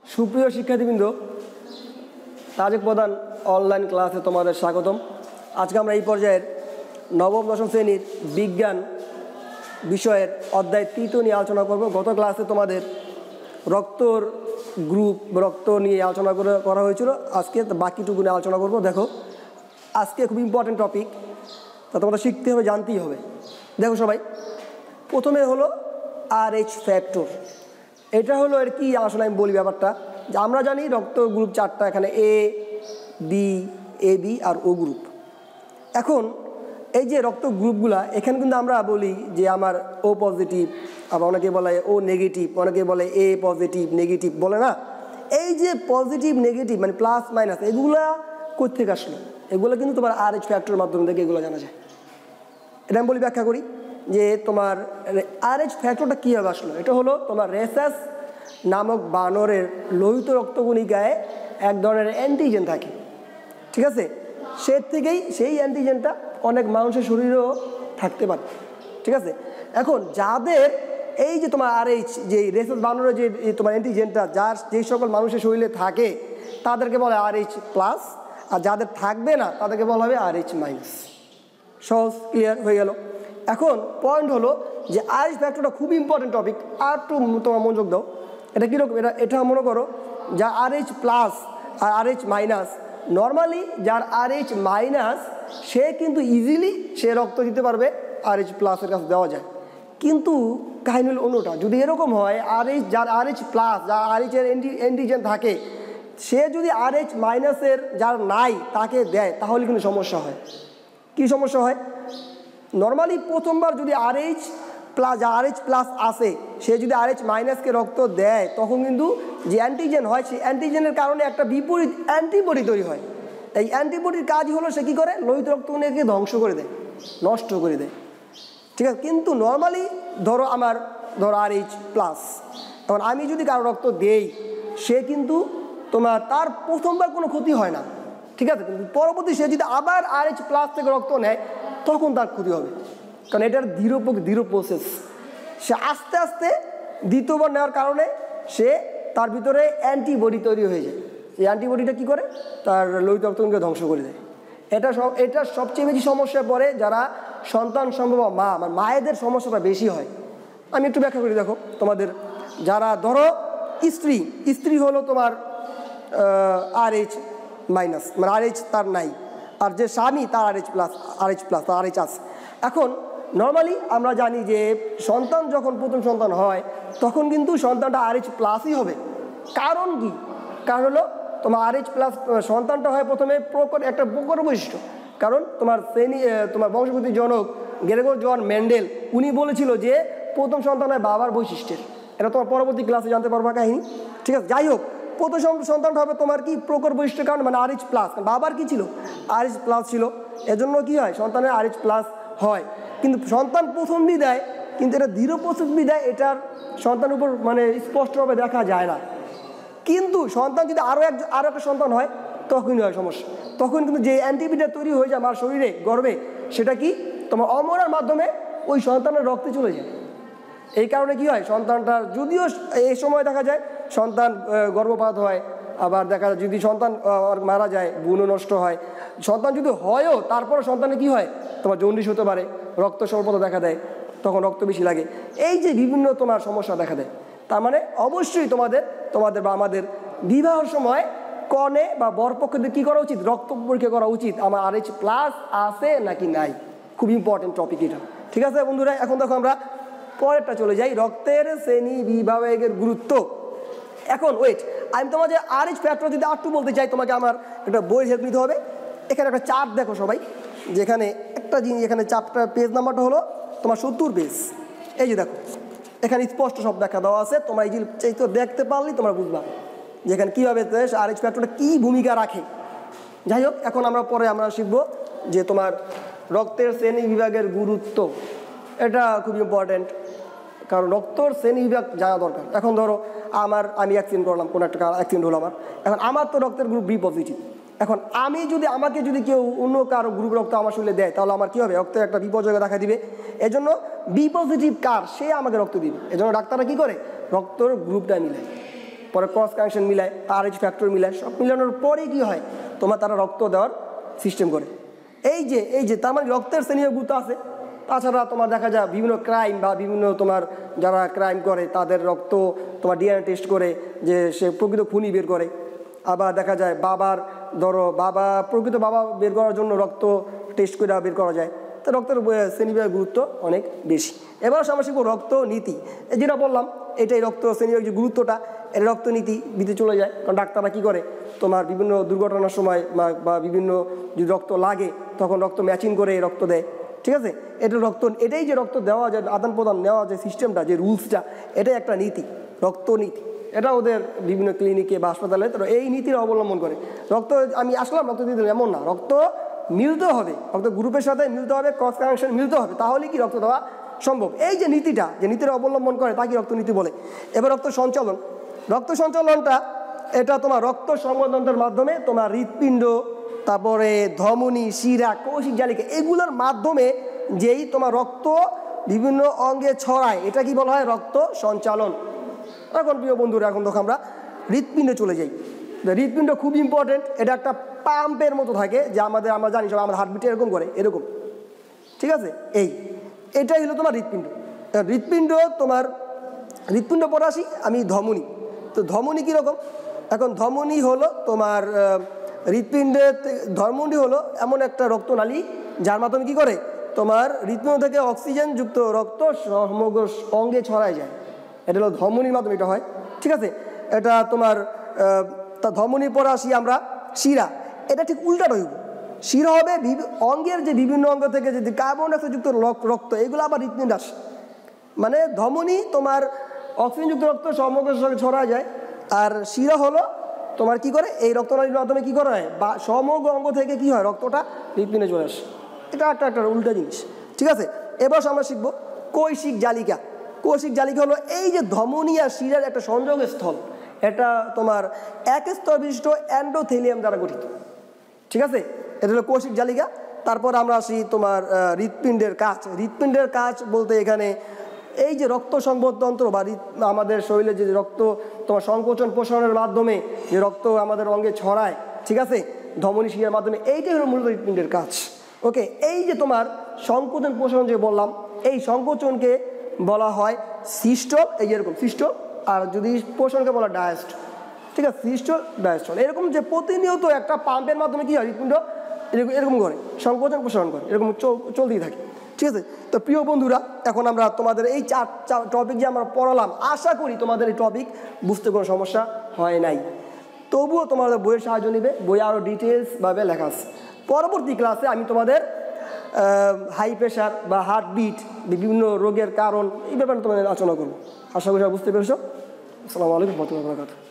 সুপ্রিয় শিক্ষার্থীবৃন্দ, তাজেক প্রধান অনলাইন ক্লাসে তোমাদের স্বাগতম। আজকে আমরা এই পর্যায়ের নবম দশম শ্রেণীর বিজ্ঞান বিষয়ের অধ্যায় 3 নিয়ে আলোচনা করব। গত ক্লাসে তোমাদের রক্তর গ্রুপ রক্ত নিয়ে আলোচনা করা হয়েছিল। আজকে বাকিটুকু নিয়ে আলোচনা করব। দেখো, আজকে খুব ইম্পর্টেন্ট টপিক, তা তোমাদের শিখতে হবে, জানতেই হবে। দেখো সবাই, প্রথমে হলো RH ফ্যাক্টর। এটা হলো এর কি আসলে আমি বলি ব্যাপারটা, যে আমরা জানি রক্ত গ্রুপ 4টা, এখানে A, B, AB আর O গ্রুপ। এখন এই যে রক্ত গ্রুপগুলা, এখানে কিন্তু আমরা বলি যে আমার O পজিটিভ, আবার অনেকে বলে O নেগেটিভ, অনেকে বলে A পজিটিভ নেগেটিভ বলে না। এই যে পজিটিভ নেগেটিভ মানে প্লাস মাইনাস, এগুলা কোত্থেকে আসলো? এগুলো কিন্তু তোমার RH ফ্যাক্টরের মাধ্যমে থেকে এগুলো জানা যায়। এটা আমি বলি, ব্যাখ্যা করি যে তোমার RH ফ্যাক্টরটা কীভাবে আসলো। এটা হলো তোমার রেসাস নামক বানরের লোহিত রক্তকণিকায় এক ধরনের অ্যান্টিজেন থাকে, ঠিক আছে? সেই অ্যান্টিজেনটা অনেক মানুষের শরীরেও থাকতে পারে, ঠিক আছে? এখন যাদের এই যে তোমার RH, যে রেসাস বানরের যে তোমার অ্যান্টিজেনটা যেই সকল মানুষের শরীরে থাকে তাদেরকে বলে RH প্লাস, আর যাদের থাকবে না তাদেরকে বলা হবে RH মাইনাস। সহজ, ক্লিয়ার হয়ে গেল। এখন পয়েন্ট হলো যে RH ফ্যাক্টরটা খুব ইম্পর্টেন্ট টপিক, আর একটু তোমার মনোযোগ দাও। এটা কীরকম? এটা মনে করো যা RH প্লাস আর RH মাইনাস, নর্মালি যার RH মাইনাস সে কিন্তু ইজিলি সে রক্ত দিতে পারবে, RH প্লাসের কাছে দেওয়া যায়। কিন্তু কাহিনী হল অন্যটা। যদি এরকম হয় যার RH প্লাস, যার RH এর অ্যান্টিজেন থাকে, সে যদি RH মাইনাসের যার নাই তাকে দেয়, তাহলে কিন্তু সমস্যা হয়। কি সমস্যা হয়? নর্মালি প্রথমবার যদি RH প্লাস আসে, সে যদি RH মাইনাসকে রক্ত দেয়, তখন কিন্তু যে অ্যান্টিজেন হয়, সেই অ্যান্টিজেনের কারণে একটা বিপরীত অ্যান্টিবডি তৈরি হয়। এই অ্যান্টিবডির কাজই হলো সে কী করে? লোহিত রক্তকণিকাকে ধ্বংস করে দেয়, নষ্ট করে দেয়, ঠিক আছে? কিন্তু নর্মালি ধরো RH প্লাস, এখন আমি যদি কারো রক্ত দেই, সে কিন্তু তার প্রথমবার কোনো ক্ষতি হয় না, ঠিক আছে? কিন্তু পরবর্তী সে যদি আবার RH প্লাস থেকে রক্ত নেয়, তখন তার ক্ষতি হবে, কারণ এটার ধীর প্রসেস। সে আস্তে আস্তে দ্বিতীয়বার নেওয়ার কারণে তার ভিতরে অ্যান্টিবডি তৈরি হয়ে যায়। এই অ্যান্টিবডিটা কী করে? তার লোহিত রক্তকণিকাকে ধ্বংস করে দেয়। এটা সবচেয়ে বেশি সমস্যায় পড়ে যারা সন্তান সম্ভব মা, মানে মায়েদের সমস্যাটা বেশি হয়। আমি একটু ব্যাখ্যা করি। দেখো, তোমাদের যারা ধরো স্ত্রী হলো তোমার RH মাইনাস, মানে RH তার নাই, আর যে স্বামী তার RH প্লাস তার RH আছে। এখন নর্মালি আমরা জানি যে সন্তান যখন প্রথম সন্তান হয়, তখন কিন্তু সন্তানটা RH প্লাসই হবে। কারণ কি? কারণ হলো তোমার RH প্লাস সন্তানটা হয় প্রথমে একটা প্রকট বৈশিষ্ট্য। কারণ তোমার বংশগতির জনক গ্রেগর জন মেন্ডেল উনি বলেছিল যে প্রথম সন্তান হয় বাবার বৈশিষ্ট্যের। এটা তোমার পরবর্তী ক্লাসে জানতে পারবা কাহিনী, ঠিক আছে? যাই হোক, প্রথম সন্তানটা হবে তোমার কি প্রকট বৈশিষ্ট্যের কারণ, মানে RH প্লাস। বাবার কি ছিল? RH প্লাস ছিল। এজন্য কি হয়? সন্তানের RH প্লাস হয়। কিন্তু সন্তান প্রথম বিদায়, কিন্তু এটা ধীর প্রসেস বিদায়, এটার সন্তানের উপর মানে স্পষ্টভাবে দেখা যায় না। কিন্তু সন্তান যদি আরও একটা সন্তান হয়, তখনই হয় সমস্যা। তখন কিন্তু যে অ্যান্টিবডিটা তৈরি হয়ে যায় আমার শরীরে গর্ভে, সেটা কি তোমার অমরার মাধ্যমে ওই সন্তানের রক্তে চলে যায়। এই কারণে কি হয়? সন্তানটার যদিও এই সময় দেখা যায় সন্তান গর্ভপাত হয়, আবার দেখা যায় যদি সন্তান মারা যায়, ভ্রূণ নষ্ট হয়। সন্তান যদি হয়ও, তারপরে সন্তানে কি হয়? তোমার জন্ডিস হতে পারে, রক্ত স্বল্পতা দেখা দেয়, তখন রক্ত বেশি লাগে। এই যে বিভিন্ন তোমার সমস্যা দেখা দেয়। তার মানে অবশ্যই তোমাদের বা আমাদের বিবাহের সময় কনে বা বরপক্ষদের কী করা উচিত? রক্ত পরীক্ষা করা উচিত, আমার RH প্লাস আছে নাকি নাই। খুব ইম্পর্টেন্ট টপিক এটা, ঠিক আছে বন্ধুরা? এখন দেখো আমরা পরেরটা চলে যাই, রক্তের শ্রেণী বিভাগের গুরুত্ব। এখন ওয়েট, আমি তোমার যে RH ফ্যাক্টর যদি একটু বলতে চাই, তোমাকে আমার একটা বইয়ের হেল্প নিতে হবে। এখানে একটা চার্ট দেখো সবাই, যেখানে একটা জিনিস, এখানে চার্টটা পেজ নাম্বারটা হলো তোমার 70 পেজ। এই যে দেখো, এখানে স্পষ্ট সব দেখা দেওয়া আছে। তোমরা এই যে দেখতে পারলেই তোমরা বুঝবা যে এখানে কীভাবে RH ফ্যাক্টরটা কী ভূমিকা রাখে। যাই হোক, এখন পরে আমরা শিখব যে তোমার রক্তের শ্রেণী বিভাগের গুরুত্ব। এটা খুব ইম্পর্টেন্ট, কারণ রক্তর শ্রেণী বিভাগ জানা দরকার। এখন ধরো আমি অ্যাক্সিডেন্ট করলাম, কোনো একটা অ্যাক্সিডেন্ট হলো এখন আমার তো রক্তের গ্রুপ B পজিটিভ। এখন আমাকে যদি কেউ অন্য কারো গ্রুপ রক্ত আমার শরীরে দেয়, তাহলে আমার কী হবে? রক্তের একটা বিপর্যয় দেখা দিবে। এজন্য B পজিটিভ কার, সে আমাকে রক্ত দিবে। এজন্য ডাক্তাররা কী করে? রক্তর গ্রুপটা মিলায়। পরে ক্রস কানেকশন মিলায়, RH ফ্যাক্টর মিলায়, সব মিলানোর পরে কি হয় তোমার তারা রক্ত দেওয়ার সিস্টেম করে। এই যে তার মানে রক্তের শ্রেণীয় গুরুত্ব আছে। তাছাড়া তোমার দেখা যায় বিভিন্ন ক্রাইম বা বিভিন্ন তোমার যারা ক্রাইম করে তাদের রক্ত তোমার DNA টেস্ট করে যে সে প্রকৃত খুনি বের করে। আবার দেখা যায় বাবার ধরো প্রকৃত বাবা বের করার জন্য রক্ত টেস্ট করে বের করা যায়। তো রক্তের শ্রেণীবিভাগের গুরুত্ব অনেক বেশি। এবার আমরা শিখবো রক্ত নীতি। যেটা বললাম এটাই রক্ত শ্রেণীবিভাগের যে গুরুত্বটা, এটা রক্ত নীতি দিতে চলে যায়। কারণ ডাক্তাররা কী করে তোমার বিভিন্ন দুর্ঘটনার সময় বা বিভিন্ন যদি রক্ত লাগে তখন রক্ত ম্যাচিং করে রক্ত দেয়, ঠিক আছে। এটাই যে রক্ত দেওয়া যায়, আদান প্রদান নেওয়া যে সিস্টেমটা, যে রুলসটা, এটাই একটা নীতি, রক্ত নীতি। এটা ওদের বিভিন্ন ক্লিনিকে বা হাসপাতালে তারা এই নীতির অবলম্বন করে। রক্ত আমি আসলাম রক্ত দিতে, এমন না, রক্ত মিলতে হবে, রক্ত গ্রুপের সাথে মিলতে হবে, ক্রস কানেকশন মিলতে হবে, তাহলে কি রক্ত দেওয়া সম্ভব। এই যে নীতিটা, যে নীতির অবলম্বন করে তাকে রক্তনীতি বলে। এবার রক্ত সঞ্চালনটা এটা তোমার রক্ত সংবহনতন্ত্রের মাধ্যমে তোমার হৃৎপিণ্ড, তারপরে ধমনী, শিরা, কৌশিক জালিকা এগুলোর মাধ্যমে যেই তোমার রক্ত বিভিন্ন অঙ্গে ছড়ায়, এটা কি বলা হয় রক্ত সঞ্চালন। এখন প্রিয় বন্ধুরা, এখন তখন আমরা হৃৎপিণ্ডে চলে যাই। হৃৎপিণ্ড খুব ইম্পর্টেন্ট। এটা একটা পাম্পের মতো থাকে, যে আমরা জানি সব আমাদের হার্টবিট এরকম করে, এরকম, ঠিক আছে। এটাই হলো তোমার হৃৎপিণ্ড। হৃৎপিণ্ড পরে আসি আমি ধমনী। তো ধমনী কীরকম? এখন ধমনী হলো তোমার হৃৎপিণ্ডের ধমনী হলো এমন একটা রক্তনালী যার মাধ্যমে কী করে তোমার হৃৎপিণ্ড থেকে অক্সিজেন যুক্ত রক্ত সমগ্র অঙ্গে ছড়ায় যায়। এটা হলো ধমনীর মাধ্যমে এটা হয়, ঠিক আছে। এটা তোমার তা ধমনীর পরে আসি আমরা শিরা। এটা ঠিক উল্টাটা হইব। শিরা হবে অঙ্গের যে বিভিন্ন অঙ্গ থেকে যদি কার্বন ডাইঅক্সাইড যুক্ত রক্ত, এগুলো আবার হৃৎপিণ্ডে আসে। মানে ধমনী তোমার অক্সিজেনযুক্ত রক্ত সমগ্র ছড়ায় যায়, আর শিরা হলো তোমার কি করে এই রক্তনালীর মাধ্যমে কি করা হয় বা সমগ্র অঙ্গ থেকে কি হয় রক্তটা হৃৎপিণ্ডে চলে আসে। এটা একটা উল্টা জিনিস, ঠিক আছে। এবার আমরা শিখবো কৈশিক জালিকা। কৈশিক জালিকা হলো এই যে ধমনী আর শিরার একটা সংযোগ স্থল। এটা তোমার এক স্তর বিশিষ্ট এন্ডোথেলিয়াম দ্বারা গঠিত, ঠিক আছে। এটা হলো কৈশিক জালিকা। তারপর আমরা আসি তোমার হৃৎপিণ্ডের কাজ বলতে এখানে এই যে রক্ত সংবহনতন্ত্র বা আমাদের শরীরে যে রক্ত তোমার সংকোচন প্রসারণের মাধ্যমে যে রক্ত আমাদের অঙ্গে ছড়ায়, ঠিক আছে, ধমনী শিরার মাধ্যমে, এইটাই হলো মূলত হৃৎপিণ্ডের কাজ। ওকে, এই যে তোমার সংকোচন প্রসারণ যে বললাম, এই সংকোচনকে বলা হয় সিস্টল, এই এরকম সিস্টল, আর যদি প্রসারণকে বলা ডায়াস্টল, ঠিক আছে, সিস্টল ডায়াস্টল। এরকম যে প্রতিনিয়ত একটা পাম্পের মাধ্যমে কি হয় হৃৎপিণ্ড এরকম করে সংকোচন প্রসারণ করে, এরকম চলতেই থাকে, ঠিক আছে। তো প্রিয় বন্ধুরা, এখন আমরা তোমাদের এই চার টপিক যে আমরা পড়ালাম, আশা করি তোমাদের এই টপিক বুঝতে কোনো সমস্যা হয় নাই। তবুও তোমাদের বইয়ের সাহায্য নেবে, বই আরও ডিটেলসভাবে লেখা আছে। পরবর্তী ক্লাসে আমি তোমাদের হাই প্রেশার বা হার্টবিট, বিভিন্ন রোগের কারণ, এই ব্যাপারে তোমাদের আলোচনা করবো। আশা করি বুঝতে পেরেছো। আসসালামু আলাইকুম ওয়া রাহমাতুল্লাহি ওয়া বারাকাতুহু।